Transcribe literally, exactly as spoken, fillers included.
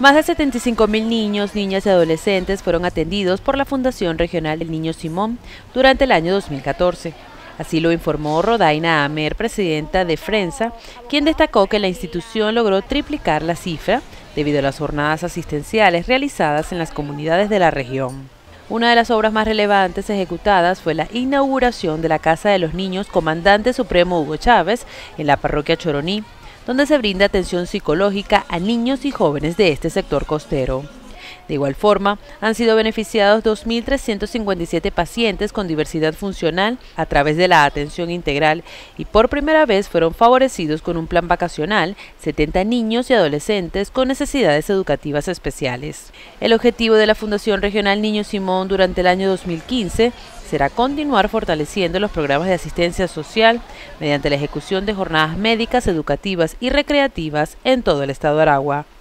Más de setenta y cinco mil niños, niñas y adolescentes fueron atendidos por la Fundación Regional del Niño Simón durante el año dos mil catorce. Así lo informó Rodaina Amer, presidenta de Frensa, quien destacó que la institución logró triplicar la cifra debido a las jornadas asistenciales realizadas en las comunidades de la región. Una de las obras más relevantes ejecutadas fue la inauguración de la Casa de los Niños Comandante Supremo Hugo Chávez en la parroquia Choroní, donde se brinda atención psicológica a niños y jóvenes de este sector costero. De igual forma, han sido beneficiados dos mil trescientos cincuenta y siete pacientes con diversidad funcional a través de la atención integral y por primera vez fueron favorecidos con un plan vacacional setenta niños y adolescentes con necesidades educativas especiales. El objetivo de la Fundación Regional Niño Simón durante el año dos mil quince será continuar fortaleciendo los programas de asistencia social mediante la ejecución de jornadas médicas, educativas y recreativas en todo el estado de Aragua.